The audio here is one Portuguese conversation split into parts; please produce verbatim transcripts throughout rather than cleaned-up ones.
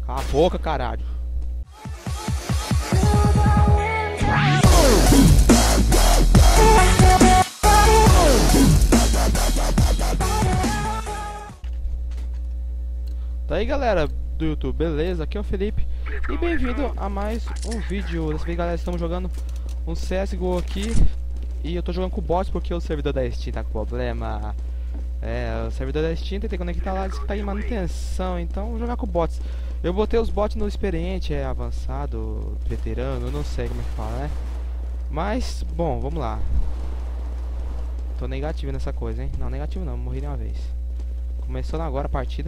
Cala a boca, caralho. Tá aí, galera do YouTube, beleza? Aqui é o Felipe e bem-vindo a mais um vídeo. Dessa vez, galera, estamos jogando um C S G O aqui e eu tô jogando com bots porque o servidor da Steam tá com problema. É, o servidor da Steam tem que conectar lá, diz que tá em manutenção, então vou jogar com bots. Eu botei os bots no experiente, é avançado, veterano, não sei como é que fala, né? Mas, bom, vamos lá. Tô negativo nessa coisa, hein? Não, negativo não, morri de uma vez. Começando agora a partida.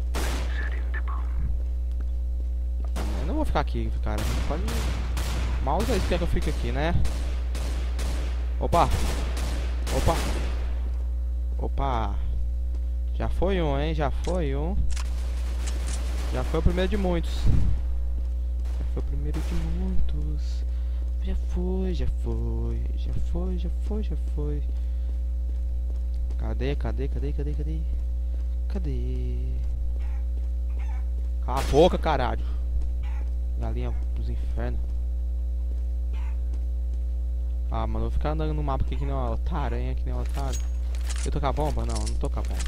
Eu não vou ficar aqui, cara. Pode... Mouse aí, quer que eu fique aqui, né? Opa! Opa! Opa! Já foi um, hein? Já foi um. Já foi o primeiro de muitos. Já foi o primeiro de muitos. Já foi, já foi. Já foi, já foi, já foi. Cadê, cadê, cadê, cadê, cadê? Cadê? Cala a boca, caralho. Galinha dos infernos. Ah, mano, eu vou ficar andando no mapa aqui que nem um otário, hein? Que nem um otário. Eu tô com a bomba? Não, não tô com a bomba.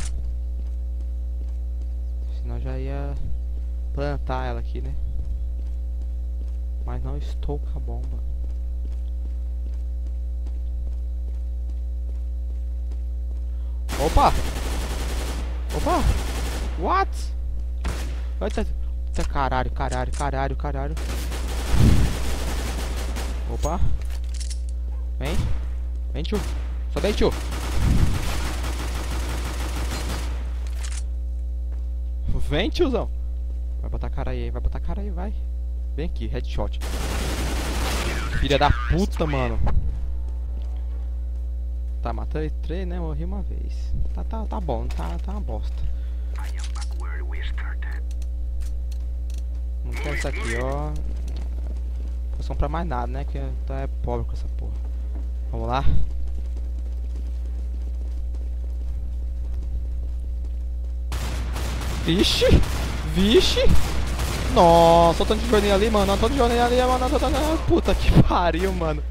Senão já ia plantar ela aqui, né? Mas não estou com a bomba. Opa! Opa! What? Eita, eita, caralho, caralho, caralho, caralho. Opa! Vem! Vem, tio! Sobe aí, tio! Vem, tiozão! Vai botar cara aí, vai botar cara aí, vai! Vem aqui, headshot! Filha da puta, mano! Tá, matei três, né? Morri uma vez. Tá, tá, tá bom, tá, tá uma bosta. Não quero isso aqui, ó. Não posso comprar mais nada, né? Que tá é pobre com essa porra. Vamos lá. Vixe! Vixe! Nossa, o tanto de jornal ali, mano. O tanto de jornal ali, mano. Puta que pariu, mano.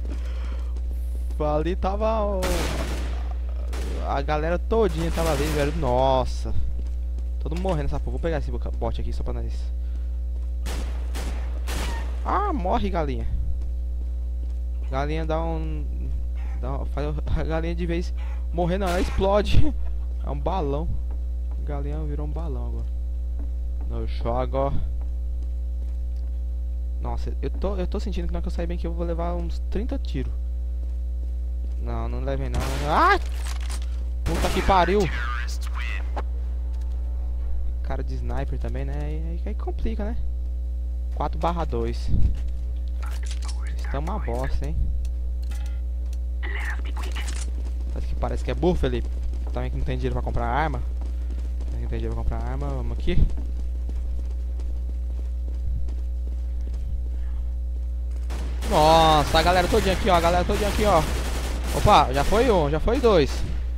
Ali tava ó, a galera todinha tava ali, velho. Nossa. Todo mundo morrendo nessa porra. Vou pegar esse bot aqui só pra nós. Ah, morre, galinha. Galinha dá um... Dá um faz a galinha de vez morrer, não, ela explode. É um balão. A galinha virou um balão agora. No jogo. Nossa, eu tô, eu tô sentindo que na hora que eu sair bem aqui eu vou levar uns trinta tiros. Não, não levei não. Ah! Puta que pariu! Cara de sniper também, né? Aí, aí complica, né? quatro barra dois. Isso é uma bosta, hein? Parece que, parece que é burro, Felipe. Também que não tem dinheiro pra comprar arma. Não tem dinheiro pra comprar arma. Vamos aqui. Nossa, a galera todinha aqui, ó. A galera todinha aqui, ó. Opa, já foi um, já foi dois.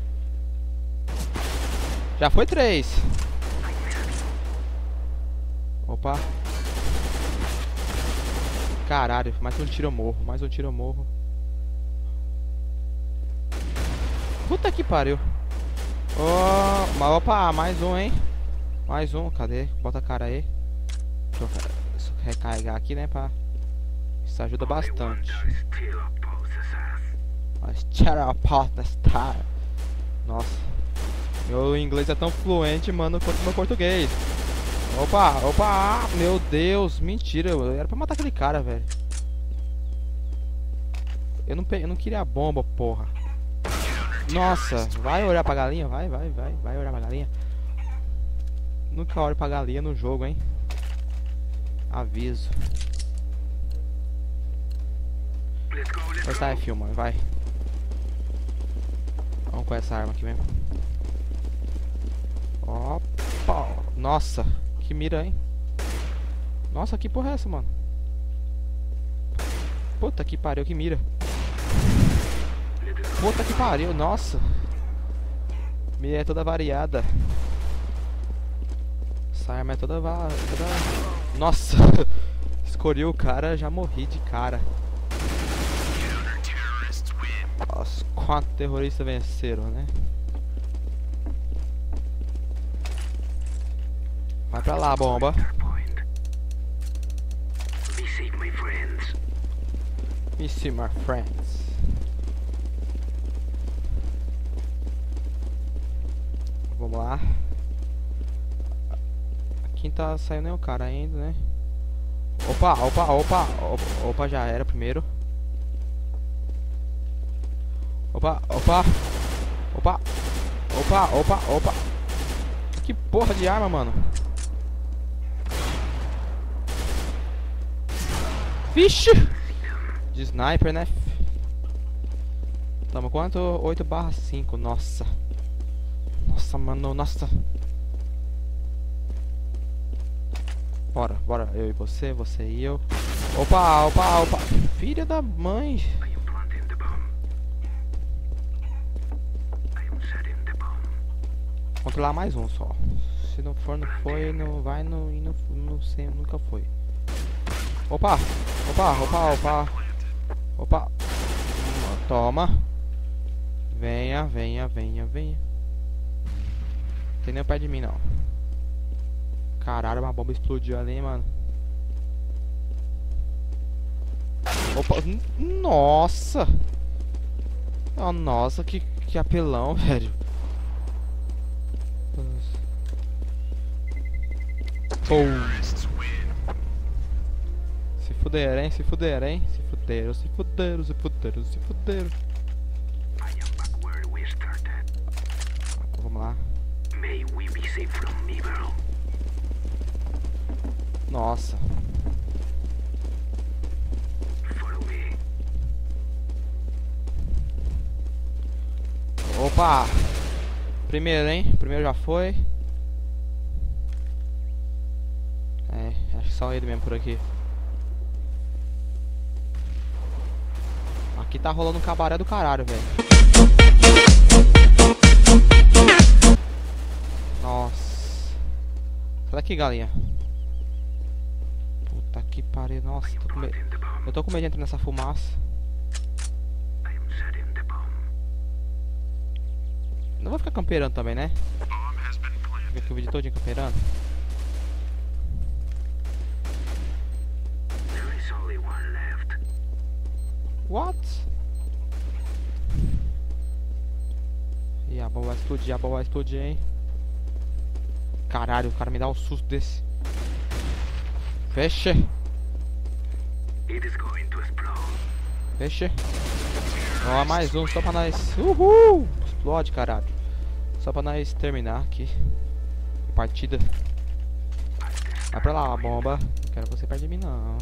Já foi três. Opa. Caralho, mais um tiro eu morro, mais um tiro eu morro. Puta que pariu. Oh, mas opa, mais um, hein. Mais um, cadê? Bota a cara aí. Deixa eu recarregar aqui, né, pá. Isso ajuda bastante. Mas tira a porta, star. Nossa, meu inglês é tão fluente, mano, quanto meu português. Opa, opa, meu Deus, mentira, eu era pra matar aquele cara, velho. Eu não, eu não queria a bomba, porra. Nossa, vai olhar pra galinha, vai, vai, vai, vai olhar pra galinha. Nunca olho pra galinha no jogo, hein. Aviso. Vai estar F, mano, vai. Vamos com essa arma aqui mesmo. Opa! Nossa, que mira, hein? Nossa, que porra é essa, mano? Puta que pariu, que mira. Puta que pariu, nossa. Mira é toda variada. Nossa, a arma é toda... va- toda... Nossa! Escolhi o cara, já morri de cara. Os quatro terroristas venceram, né? Vai pra lá, bomba. Me see my friends. Vamos lá. Aqui não tá saindo nem o cara ainda, né? Opa, opa, opa, opa, opa, já era primeiro. Opa, opa, opa, opa, opa, opa. Que porra de arma, mano. Vixe! De sniper, né? Tamo quanto? oito barra cinco, nossa. Nossa, mano, nossa. Bora, bora, eu e você, você e eu. Opa, opa, opa. Filha da mãe. Controlar mais um só. Se não for, não foi, não vai, não, e não, não sei, nunca foi. Opa, opa, opa, opa. Opa. Toma. Venha, venha, venha, venha. Não tem nem perto de mim, não. Caralho, uma bomba explodiu ali, mano. Opa, nossa. Oh, nossa, que, que apelão, velho. Pum. Se fuderam, hein? Se fuderam, hein? Se fuderam, se fuderam, se fuderam, se fuderam. Vamos lá. Nossa. Opa! Primeiro, hein? Primeiro já foi. É, acho que só ele mesmo por aqui. Aqui tá rolando um cabaré do caralho, velho. Nossa. Sai daqui, galinha. Puta que pariu. Nossa, tô com medo. Eu tô com medo de entrar nessa fumaça. Não vou ficar camperando também, né? Fica aqui o vídeo todinho camperando. What? E a bomba vai explodir, a bomba vai explodir, hein? Caralho, o cara me dá um susto desse. Fecha. Fecha. Ó, mais um só pra nós. Uhul! Explode, caralho. Só pra nós terminar aqui a partida. Vai pra lá, bomba. Não quero você perto de mim, não.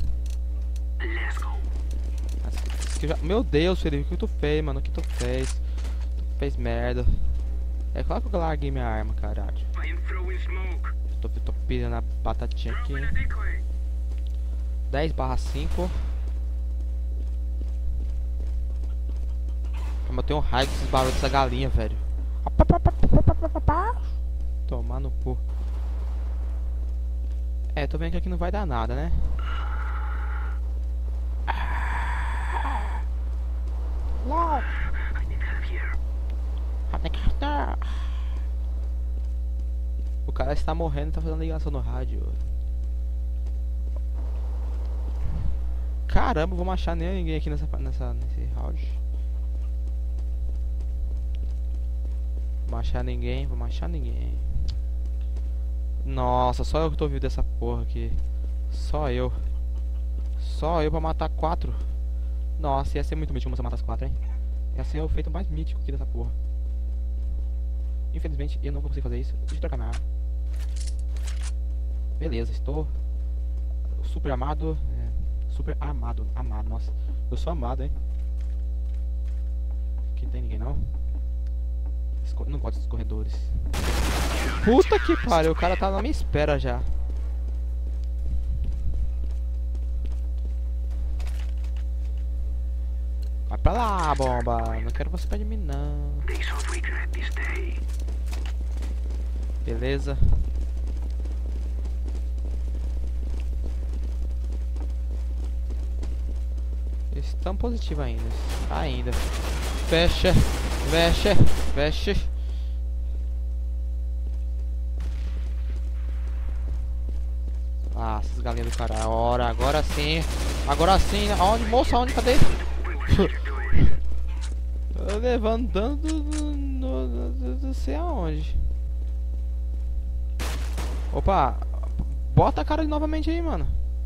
Já... Meu Deus, Felipe, o que tu fez, mano? O que tu fez? Tu fez merda. É claro que eu larguei minha arma, caralho. Tô, tô pirando a batatinha aqui. dez barra cinco. Como eu tenho um raio desses barulhos dessa galinha, velho. Tomar no cu. É, tô vendo que aqui não vai dar nada, né? O cara está morrendo e tá fazendo ligação no rádio. Caramba, vamos achar nem ninguém aqui nessa, nessa, nesse round. Vamos achar ninguém, vamos achar ninguém. Nossa, só eu que tô vivo dessa porra aqui. Só eu. Só eu pra matar quatro. Nossa, ia ser muito mítico você matar as quatro, hein? Ia ser o feito mais mítico aqui dessa porra. Infelizmente, eu não vou conseguir fazer isso. Deixa eu trocar minha arma. Beleza, estou super amado. É, super amado. Amado, nossa. Eu sou amado, hein? Aqui não tem ninguém, não. Esco... Não gosto dos corredores. Puta que pariu, o cara tá na minha espera já. Vai pra lá, bomba. Não quero você perto de mim, não. Beleza. Estamos positivos ainda. Ainda. Fecha. Fecha. Fecha. Ah, essas galinhas do cara. Ora, agora sim. Agora sim. Aonde, moça? Aonde? Cadê? Levantando não sei aonde. Opa. Bota a cara novamente aí, mano.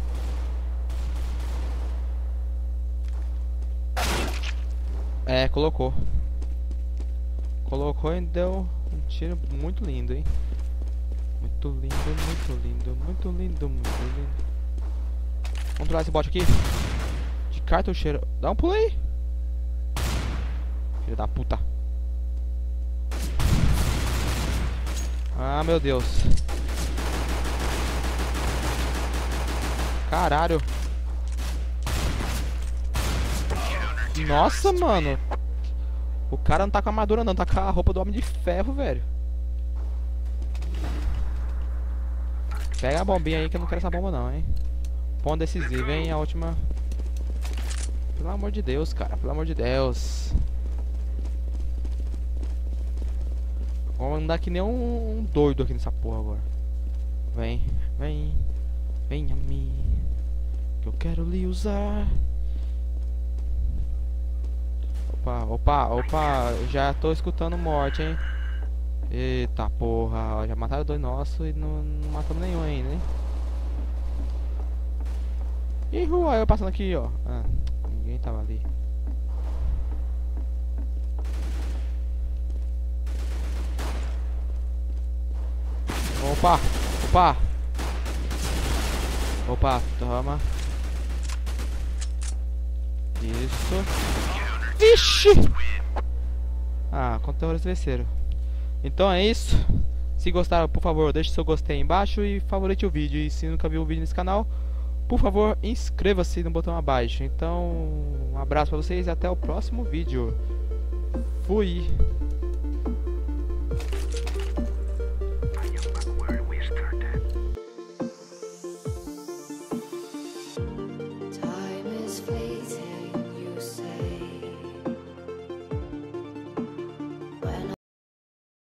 É, colocou. Colocou e deu um tiro muito lindo, hein? Muito lindo, muito lindo, muito lindo, muito lindo. Vamos controlar esse bot aqui. De cartucheiro. Dá um pulo aí. Filho da puta. Ah, meu Deus. Caralho. Nossa, mano. O cara não tá com a armadura não, tá com a roupa do Homem de Ferro, velho. Pega a bombinha aí que eu não quero essa bomba não, hein. Ponto decisivo, hein, a última. Pelo amor de Deus, cara, pelo amor de Deus. Vamos andar que nem um, um doido aqui nessa porra agora. Vem, vem. Vem a mim, que eu quero lhe usar. Opa, opa, opa, já tô escutando morte, hein. Eita porra, ó, já mataram dois nossos e não, não matamos nenhum ainda, hein. E rua, eu passando aqui, ó. Ah, ninguém tava ali. Opa, opa. Opa, toma. Isso. Vixe! Ah, quanto terrorista venceram. Então é isso. Se gostaram, por favor, deixe seu gostei aí embaixo e favorite o vídeo. E se nunca viu o vídeo nesse canal, por favor, inscreva-se no botão abaixo. Então, um abraço pra vocês e até o próximo vídeo. Fui!